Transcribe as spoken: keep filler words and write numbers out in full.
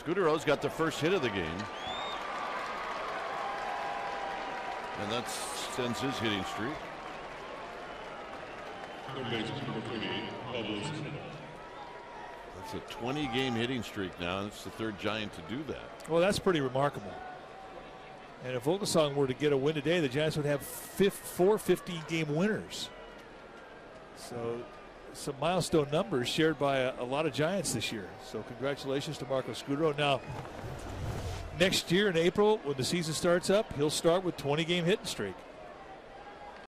Scutaro's got the first hit of the game. And that sends his hitting streak. That's a twenty game hitting streak now, and it's the third Giant to do that. Well, that's pretty remarkable. And if Vogelsong were to get a win today, the Giants would have fifth, four fifty game winners. So some milestone numbers shared by a, a lot of Giants this year. So congratulations to Marco Scutaro. Now, next year in April, when the season starts up, he'll start with twenty game hitting streak.